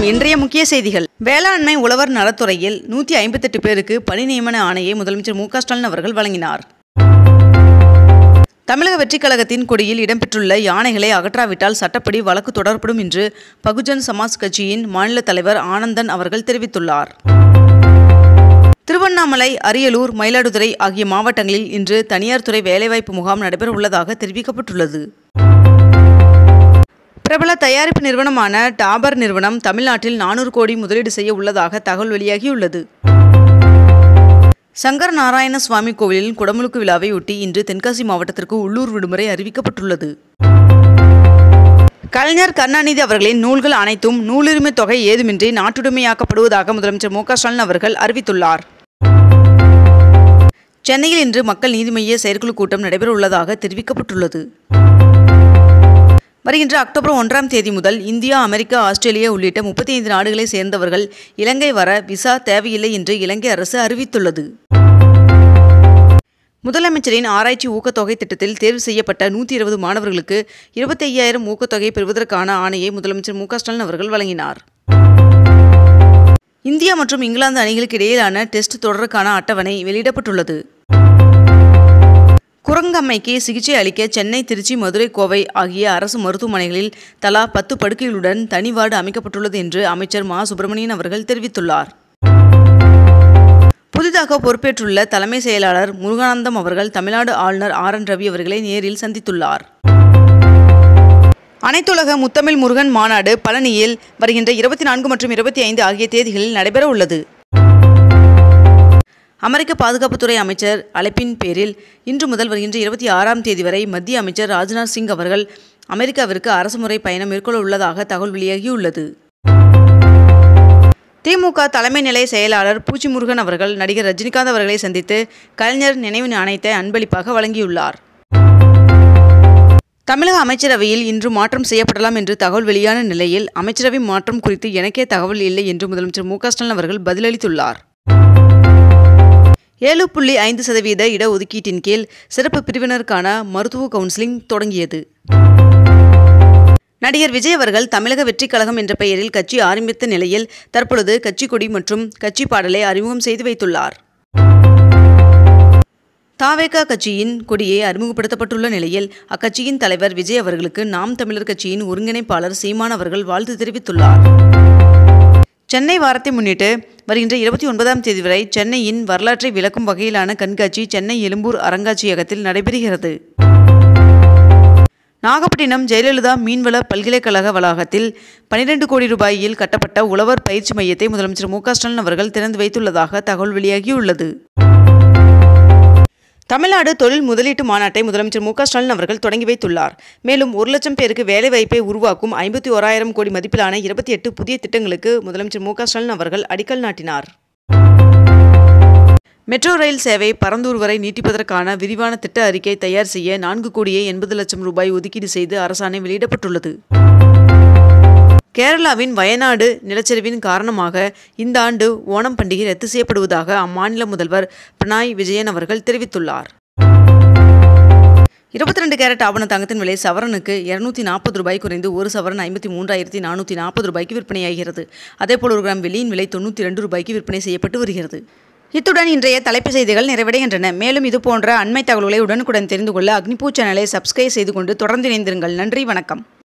இன்றைய முக்கிய செய்திகள். வேளாண்மை உழவர் நலத்துறையில் 158 பேருக்கு பணி நியமன ஆணையை முதலமைச்சர் மு.க. ஸ்டாலின் அவர்கள் வழங்கினார். தமிழக வெற்றிக் கழகத்தின் கொடியில் இடம்பெற்றுள்ள யானைகளை அகற்றாவிட்டால் சட்டப்படி வழக்கு தொடரப்படும் என்று பகுஜன் சமாஜ் கட்சியின் மாநில தலைவர் ஆனந்தன் அவர்கள் தெரிவித்துள்ளார். திருவண்ணாமலை, அரியலூர், மயிலாடுதுறை ஆகிய மாவட்டங்களில் இன்று தனியார் துறை வேலைவாய்ப்பு முகாம் நடைபெற உள்ளதாக தெரிவிக்கப்பட்டுள்ளது. பிரபல தயாரிப்பு நிறுவனமான டாபர் நிறுவனம் தமிழ்நாட்டில் 400 கோடி முதலீடு செய்ய உள்ளதாக தகவல் வெளியாகியுள்ளது. சங்கர நாராயண சுவாமி கோவிலில் குடமுழுக்கு விழாவையொட்டி இன்று தென்காசி மாவட்டத்திற்கு உள்ளூர் விடுமுறை அறிவிக்கப்பட்டுள்ளது. கலைஞர் கருணாநிதி அவர்களின் நூல்கள் அனைத்தும் நூலுரிமை தொகை ஏதுமின்றி நாட்டுடைமையாக்கப்படுவதாக முதலமைச்சர் மு.க. ஸ்டாலின் அவர்கள் அறிவித்துள்ளார். சென்னையில் இன்று மக்கள் நீதி மய்ய செயற்குழு கூட்டம் நடைபெற உள்ளதாக தெரிவிக்கப்பட்டுள்ளது. வருகின்ற அக்டோபர் 1ஆம் தேதி முதல் இந்தியா, அமெரிக்கா, ஆஸ்திரேலியா உள்ளிட்ட 35 நாடுகளை சேர்ந்தவர்கள் இலங்கை வர விசா தேவையில்லை என்று இலங்கை அரசு அறிவித்துள்ளது. முதலமைச்சரின் ஆராய்ச்சி ஊக்கத்தொகை திட்டத்தில் தேர்வு செய்யப்பட்ட 120 மாணவர்களுக்கு 25,000 ஊக்கத்தொகை பெறுவதற்கான ஆணையை முதலமைச்சர் மு.க. ஸ்டாலின் அவர்கள் வழங்கினார். இந்தியா மற்றும் இங்கிலாந்து அணிகளுக்கு இடையிலான டெஸ்ட் தொடருக்கான அட்டவணை வெளியிடப்பட்டுள்ளது. குரங்கம்மைக்கு சிகிச்சை அளிக்க சென்னை, திருச்சி, மதுரை, கோவை ஆகிய அரசு மருத்துவமனைகளில் தலா 10 படுக்கைகளுடன் தனி வார்டு அமைக்கப்பட்டுள்ளது என்று அமைச்சர் மா. சுப்பிரமணியன் அவர்கள் தெரிவித்துள்ளார். புதிதாக பொறுப்பேற்றுள்ள தலைமை செயலாளர் முருகானந்தம் அவர்கள் தமிழ்நாடு ஆளுநர் ஆர்.என். ரவி அவர்களை நேரில் சந்தித்துள்ளார். அனைத்துலக முத்தமிழ் முருகன் மாநாடு பழனியில் வருகின்ற 24 மற்றும் 25 ஆகிய தேதிகளில் நடைபெற உள்ளது. அமெரிக்க பாதுகாப்புத்துறை அமைச்சர் அழைப்பின் பேரில் இன்று முதல் வருகின்ற 26ஆம் தேதி வரை மத்திய அமைச்சர் ராஜ்நாத் சிங் அவர்கள் அமெரிக்காவிற்கு அரசுமுறை பயணம் மேற்கொள்ள உள்ளதாக தகவல் வெளியாகியுள்ளது. திமுக தலைமை நிலைய செயலாளர் பூச்சி முருகன் அவர்கள் நடிகர் ரஜினிகாந்த் அவர்களை சந்தித்து கலைஞர் நினைவு நாணயத்தை அன்பளிப்பாக வழங்கியுள்ளார். தமிழக அமைச்சரவையில் இன்று மாற்றம் செய்யப்படலாம் என்று தகவல் வெளியான நிலையில் அமைச்சரவை மாற்றம் குறித்து எனக்கே தகவல் இல்லை என்று முதலமைச்சர் மு.க. ஸ்டாலின் அவர்கள் பதிலளித்துள்ளார். 7.5% இடஒதுக்கீட்டின் கீழ் சிறப்பு பிரிவினருக்கான மருத்துவ கவுன்சிலிங் தொடங்கியது. நடிகர் விஜய் அவர்கள் தமிழக வெற்றிக் கழகம் என்ற பெயரில் கட்சி ஆரம்பித்த நிலையில் தற்பொழுது கட்சி கொடி மற்றும் கட்சி பாடலை அறிமுகம் செய்து வைத்துள்ளார். தாவேகா கட்சியின் கொடியை அறிமுகப்படுத்தப்பட்டுள்ள நிலையில் அக்கட்சியின் தலைவர் விஜய் அவர்களுக்கு நாம் தமிழர் கட்சியின் ஒருங்கிணைப்பாளர் சீமான் அவர்கள் வாழ்த்து தெரிவித்துள்ளார். சென்னை வாரத்தை முன்னிட்டு வருகின்ற 29ஆம் தேதி வரை சென்னையின் வரலாற்றை விளக்கும் வகையிலான கண்காட்சி சென்னை எழும்பூர் அருங்காட்சியகத்தில் நடைபெறுகிறது. நாகப்பட்டினம் ஜெயலலிதா மீன்வள பல்கலைக்கழக வளாகத்தில் 12 கோடி ரூபாயில் கட்டப்பட்ட உழவர் பயிற்சி மையத்தை முதலமைச்சர் மு.க. ஸ்டாலின் அவர்கள் திறந்து வைத்துள்ளதாக தகவல் வெளியாகியுள்ளது. தமிழ்நாடு தொழில் முதலீட்டு மாநாட்டை முதலமைச்சர் மு.க. ஸ்டாலின் அவர்கள் தொடங்கி வைத்துள்ளார். மேலும் 1 லட்சம் பேருக்கு வேலைவாய்ப்பை உருவாக்கும் 51,000 கோடி மதிப்பிலான 28 புதிய திட்டங்களுக்கு முதலமைச்சர் மு.க. ஸ்டாலின் அவர்கள் அடிக்கல் நாட்டினார். மெட்ரோ ரயில் சேவை பரந்தூர் வரை நீட்டிப்பதற்கான விரிவான திட்ட அறிக்கை தயார் செய்ய 4 கோடியே 80 லட்சம் ரூபாய் ஒதுக்கீடு செய்து அரசாணை வெளியிடப்பட்டுள்ளது. கேரளாவின் வயநாடு நிலச்சரிவின் காரணமாக இந்த ஆண்டு ஓணம் பண்டிகை ரத்து செய்யப்படுவதாக அம்மாநில முதல்வர் பினராயி விஜயன் அவர்கள் தெரிவித்துள்ளார். 22 கேரட் ஆபண தங்கத்தின் விலை சவரனுக்கு 240 ரூபாய் குறைந்து 1 சவரன் 53,440 ரூபாய்க்கு விற்பனையாகிறது. அதேபோல் 1 கிராம் வெள்ளியின் விலை 92 ரூபாய்க்கு விற்பனை செய்யப்பட்டு வருகிறது. இத்துடன் இன்றைய தலைப்புச் செய்திகள் நிறைவடைகின்றன. மேலும் இதுபோன்ற அண்மை தகவல்களை உடனுக்குடன் தெரிந்து கொள்ள அக்னிபூ சேனலை சப்ஸ்கிரைப் செய்து கொண்டு தொடர்ந்து இணைந்திருங்கள். நன்றி, வணக்கம்.